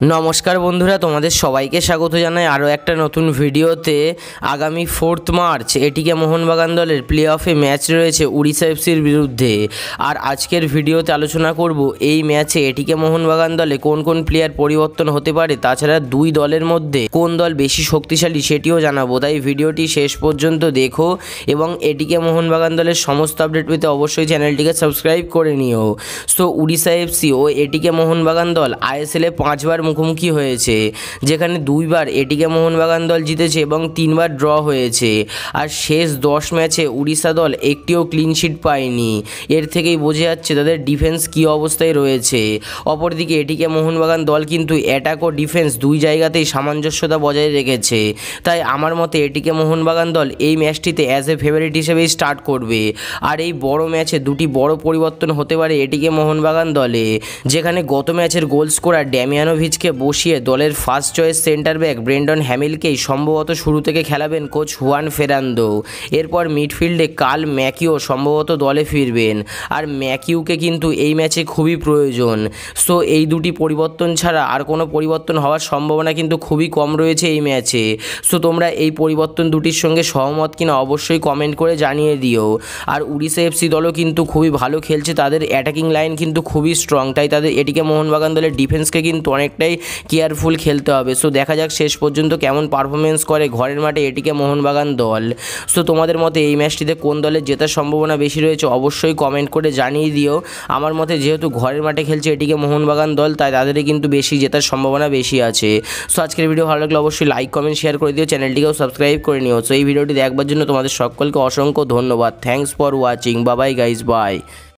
নমস্কার বন্ধুরা, তোমাদের সবাইকে স্বাগত জানাই আরও একটা নতুন ভিডিওতে। আগামী 4 মার্চ এটিকে মোহনবাগান দলের প্লে অফে ম্যাচ রয়েছে উড়িষ্যা এফসির বিরুদ্ধে। আর আজকের ভিডিওতে আলোচনা করব এই ম্যাচে এটিকে মোহনবাগান দলে কোন কোন প্লেয়ার পরিবর্তন হতে পারে, তাছাড়া দুই দলের মধ্যে কোন দল বেশি শক্তিশালী সেটিও জানাবো। তাই ভিডিওটি শেষ পর্যন্ত দেখো এবং এটিকে মোহনবাগান দলের সমস্ত আপডেট পেতে অবশ্যই চ্যানেলটিকে সাবস্ক্রাইব করে নিও। সো উড়িষ্যা এফসি ও এটিকে মোহনবাগান দল আইএসএলে 5বার মুখোমুখি হয়েছে, যেখানে 2বার এটিকে মোহনবাগান দল জিতেছে এবং 3বার ড্র হয়েছে। আর শেষ 10 ম্যাচে উড়িষ্যা দল একটিও ক্লিনশিট পায়নি। এর থেকেই বোঝা যাচ্ছে তাদের ডিফেন্স কী অবস্থায় রয়েছে। অপরদিকে এটিকে মোহনবাগান দল কিন্তু অ্যাটাক ও ডিফেন্স দুই জায়গাতেই সামঞ্জস্যতা বজায় রেখেছে। তাই আমার মতে এটিকে মোহনবাগান দল এই ম্যাচটিতে অ্যাজ এ ফেভারিট হিসেবেই স্টার্ট করবে। আর এই বড় ম্যাচে দুটি বড় পরিবর্তন হতে পারে এটিকে মোহনবাগান দলে, যেখানে গত ম্যাচের গোল স্কোরার ড্যামিয়ানোভিচকে বসিয়ে দলের first choice centre back Brendan হ্যামিলকেই সম্ভবত শুরু থেকে খেলাবেন কোচ হুয়ান ফেরান্দো। এরপর মিডফিল্ডে কার্ল ম্যাকিও সম্ভবত দলে ফিরবেন, আর ম্যাকিউকে কিন্তু এই ম্যাচে খুবই প্রয়োজন। সো এই দুটি পরিবর্তন ছাড়া আর কোনো পরিবর্তন হওয়ার সম্ভাবনা কিন্তু খুবই কম রয়েছে এই ম্যাচে। সো তোমরা এই পরিবর্তন দুটির সঙ্গে সহমত কিনা অবশ্যই কমেন্ট করে জানিয়ে দিও। আর উড়িষ্যা এফসি দলও কিন্তু খুবই ভালো খেলছে, তাদের অ্যাটাকিং লাইন কিন্তু খুবই স্ট্রং, তাই তাদের এটিকে মোহনবাগান দলের ডিফেন্সকে কিন্তু অনেকটাই কেয়ারফুল খেলতে হবে। সো দেখা যাক শেষ পর্যন্ত কেমন পারফরমেন্স করে ঘরের মাঠে এটিকে মোহনবাগান দল। সো তোমাদের মতে এই ম্যাচটিতে কোন দলের জেতার সম্ভাবনা বেশি রয়েছে অবশ্যই কমেন্ট করে জানিয়ে দিও। আমার মতে যেহেতু ঘরের মাঠে খেলছে এটিকে মোহনবাগান দল, তাই তাদেরই কিন্তু বেশি জেতার সম্ভাবনা বেশি আছে। সো আজকের ভিডিও ভালো লাগলে অবশ্যই লাইক কমেন্ট শেয়ার করে দিও, চ্যানেলটিকেও সাবস্ক্রাইব করে নিও। সো এই ভিডিওটি দেখবার জন্য তোমাদের সকলকে অসংখ্য ধন্যবাদ। Thanks for watching. Bye guys, by.